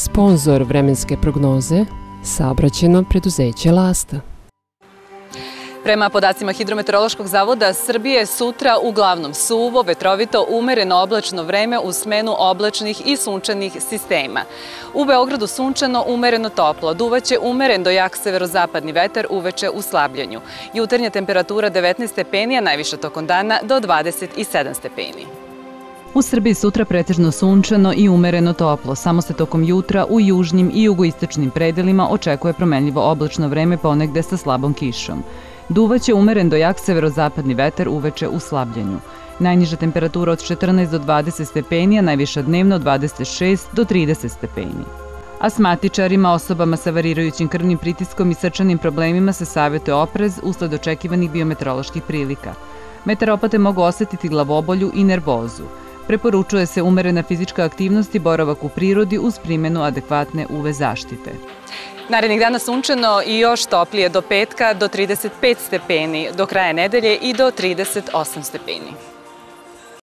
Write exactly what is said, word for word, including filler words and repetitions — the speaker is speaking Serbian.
Sponzor vremenske prognoze saobraćajno preduzeće Lasta. Prema podacima Hidrometeorološkog zavoda Srbije, sutra uglavnom suvo, vetrovito, umereno oblačno vreme u smenu oblačnih i sunčanih sistema. U Beogradu sunčano, umereno toplo, duvaće umeren do jak severozapadni vetar uveče u slabljenju. Jutarnja temperatura devetnaest stepeni, a najviša tokom dana do dvadeset sedam stepeni. U Srbiji sutra pretežno sunčano i umereno toplo, samo se tokom jutra u južnim i jugoistočnim predelima očekuje promenljivo oblačno vreme ponegde sa slabom kišom. Duvaće umeren do jak severozapadni vetar uveče u slabljenju. Najniža temperatura od četrnaest do dvadeset stepeni, a najviša dnevno dvadeset šest do trideset stepeni. Asmatičarima, osobama sa varirajućim krvnim pritiskom i srčanim problemima se savjetuje oprez usled očekivanih biometeoroloških prilika. Meteoropate mogu osetiti glavobolju i nervozu. Preporučuje se umerena fizička aktivnost i boravak u prirodi uz primjenu adekvatne U V zaštite. Narednih dana sunčano i još toplije do petka do trideset pet stepeni, do kraja nedelje i do trideset osam stepeni.